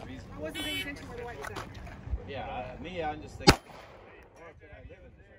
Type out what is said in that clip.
I wasn't paying attention where the white was at. Yeah, me, I'm just thinking. Where can I live in this